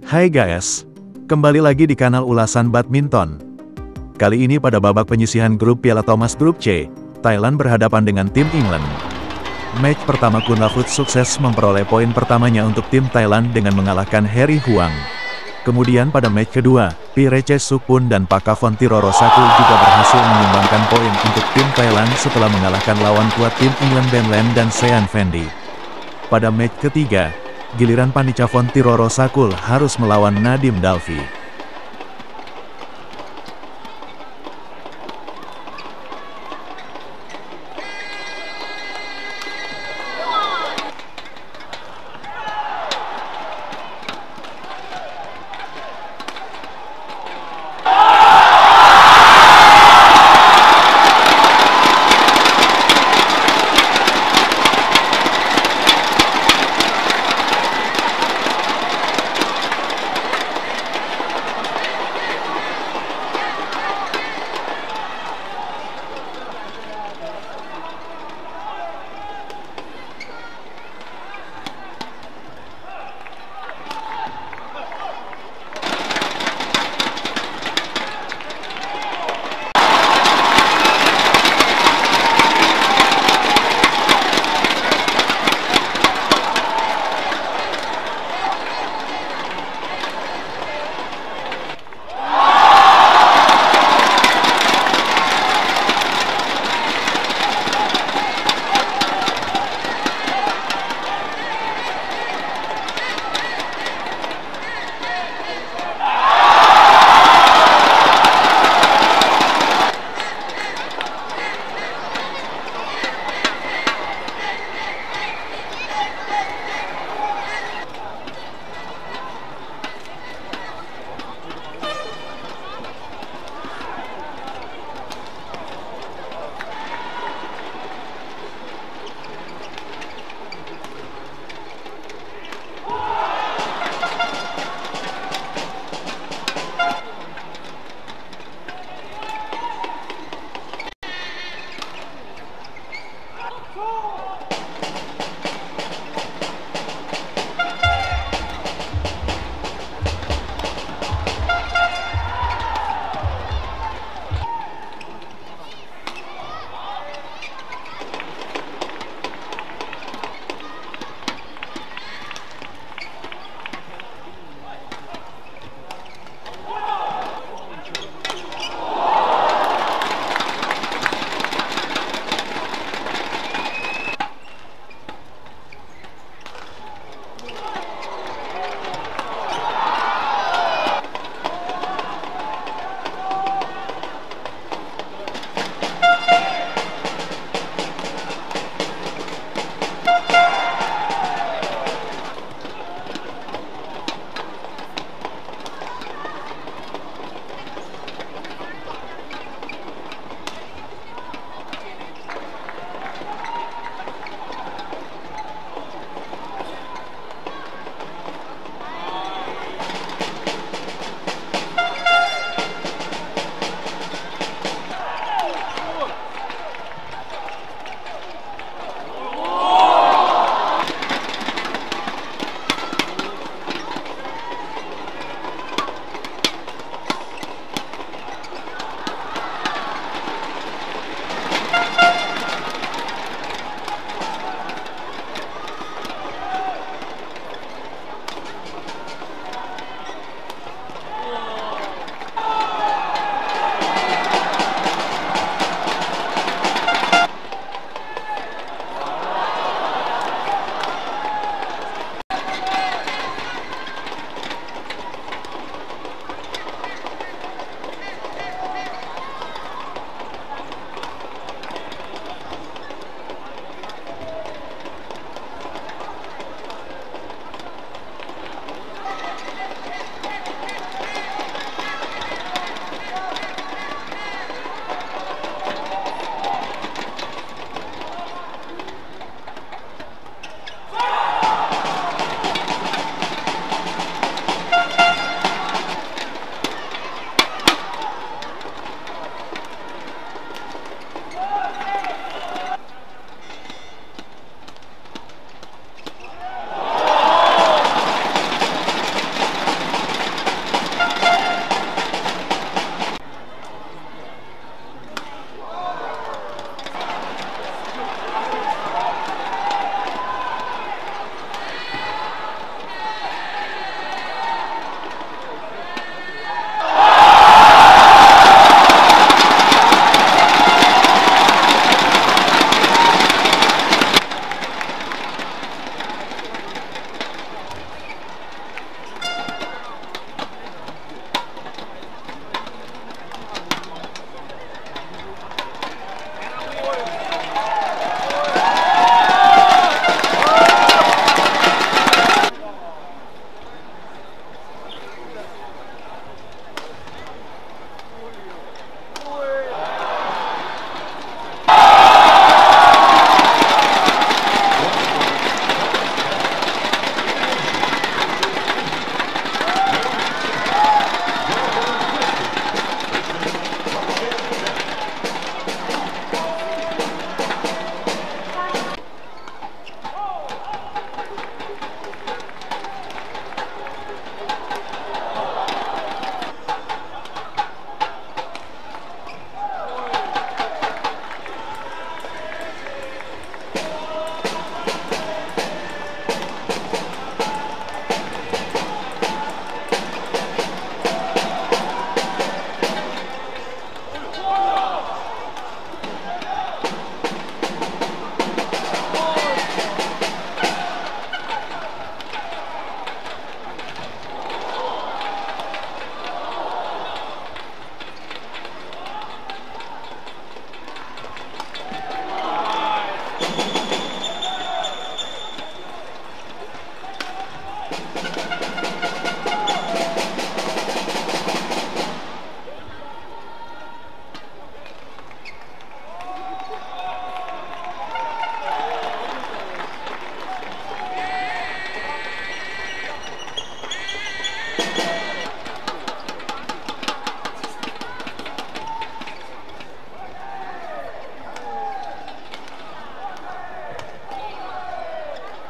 Hai guys, kembali lagi di kanal ulasan badminton. Kali ini pada babak penyisihan grup Piala Thomas Grup C, Thailand berhadapan dengan tim England. Match pertama Kunlavut sukses memperoleh poin pertamanya untuk tim Thailand dengan mengalahkan Harry Huang. Kemudian pada match kedua, Pireche Sukpun dan Pakavon Tirorosakul juga berhasil menyumbangkan poin untuk tim Thailand setelah mengalahkan lawan kuat tim England Ben Lam dan Sean Fendi. Pada match ketiga, giliran Panichavon Tirorosakul harus melawan Nadim Dalvi.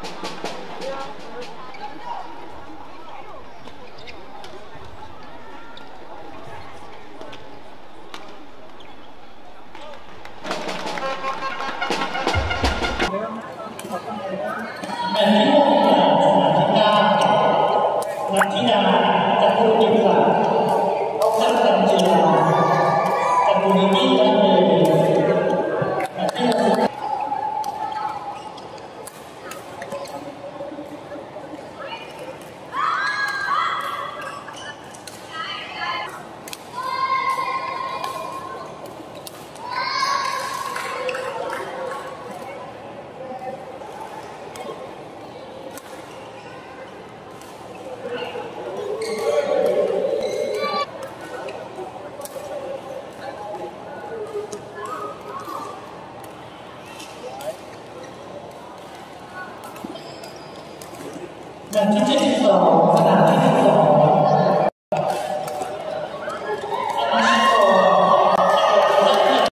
แบบที่72ขนาดที่12